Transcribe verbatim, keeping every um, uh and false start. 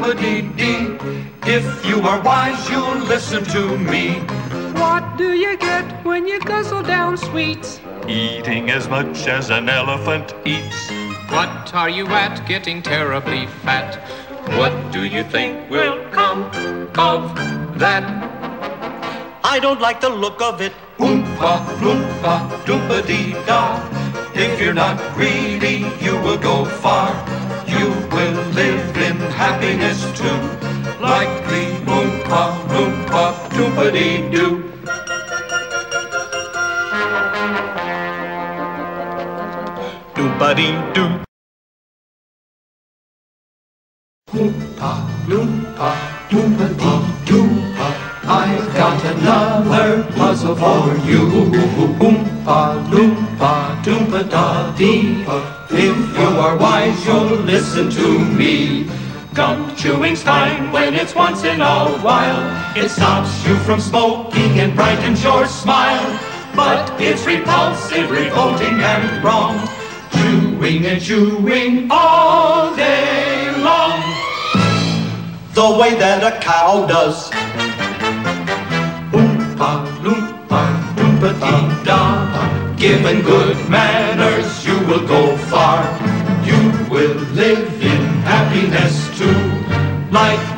doompa-dee-dee. If you are wise, you'll listen to me. What do you get when you guzzle down sweets? Eating as much as an elephant eats. What are you at, getting terribly fat? What do you think will come of that? I don't like the look of it. Oompa, loompa, doompa-dee-da. If you're not greedy, you will go far. You will live in happiness too, like the Oompa, loompa, doompa-dee-doo. Doompa-dee-doo. Oompa, loompa, doompa-dee-doo. I've got another puzzle for you. Oompa, loompa, doompa-da-dee. If you are wise, you'll listen to me. Gum chewing's fine when it's once in a while. It stops you from smoking and brightens your smile. But it's repulsive, revolting, and wrong. Chewing and chewing all day long. The way that a cow does. Oompa, loompa, doompa-dee-da. Given good manners, you will go far. You will live in happiness too, like